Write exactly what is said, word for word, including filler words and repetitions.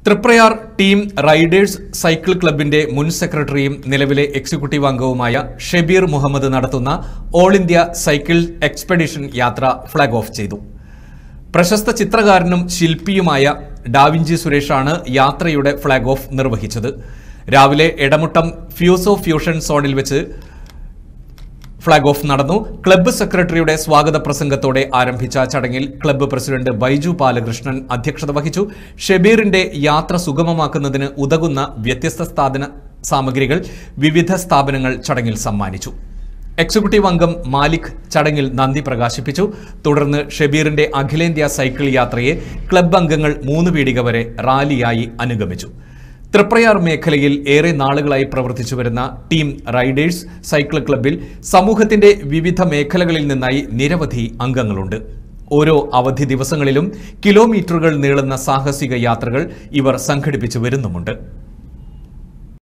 Triprayar team Riders cycle ക്ലബിന്റെ മുൻ സെക്രട്ടറിയും നിലവിലെ എക്സിക്യൂട്ടീവ് അംഗവുമായ ഷെബീർ മുഹമ്മദ് നടത്തുന്ന ഓൾ ഇന്ത്യ സൈക്കിൾ എക്സ്പെഡിഷൻ യാത്ര ഫ്ളാഗ് ഓഫ് ചെയ്തു. പ്രശസ്ത ചിത്രകാരനും ശില്പിയുമായ ഡാവിഞ്ചി സുരേഷാണ് യാത്രയുടെ ഫ്ളാഗ് ഓഫ് നിർവഹിച്ചത്. രാവിലെ എടമുട്ടം ഫ്യൂസോ ഫ്യൂഷൻ സോണിൽ വെച്ച് ഫ്ളാഗ് ഓഫ് നടന്നു. ക്ലബ്ബ് സെക്രട്ടറിയുടെ സ്വാഗത പ്രസംഗത്തോടെ ആരംഭിച്ച ചടങ്ങിൽ ക്ലബ്ബ് പ്രസിഡന്റ് ബൈജു ബാലകൃഷ്ണൻ അധ്യക്ഷത വഹിച്ചു. ഷെബീറിന്റെ യാത്ര സുഗമമാക്കുന്നതിന് ഉതകുന്ന വ്യത്യസ്ത സ്ഥാപന സാമഗ്രികൾ വിവിധ സ്ഥാപനങ്ങൾ ചടങ്ങിൽ സമ്മാനിച്ചു. എക്സിക്യൂട്ടീവ് അംഗം മാലിക് ചടങ്ങിൽ നന്ദി പ്രകാശിപ്പിച്ചു. തുടർന്ന് ഷെബീറിന്റെ അഖിലേന്ത്യാ സൈക്കിൾ യാത്രയെ ക്ലബ്ബ് അംഗങ്ങൾ മൂന്ന് പീടിക വരെ റാലിയായി അനുഗമിച്ചു. തൃപ്രയാർ മേഖലയിൽ ഏറെ നാളുകളായി പ്രവർത്തിച്ചു വരുന്ന ടീം റൈഡേഴ്സ് സൈക്കിൾ ക്ലബ്ബിൽ സമൂഹത്തിന്റെ വിവിധ മേഖലകളിൽ നിന്നായി നിരവധി അംഗങ്ങളുണ്ട്. ഓരോ അവധി ദിവസങ്ങളിലും കിലോമീറ്ററുകൾ നീളുന്ന സാഹസിക യാത്രകൾ ഇവർ സംഘടിപ്പിച്ചു വരുന്നുമുണ്ട്.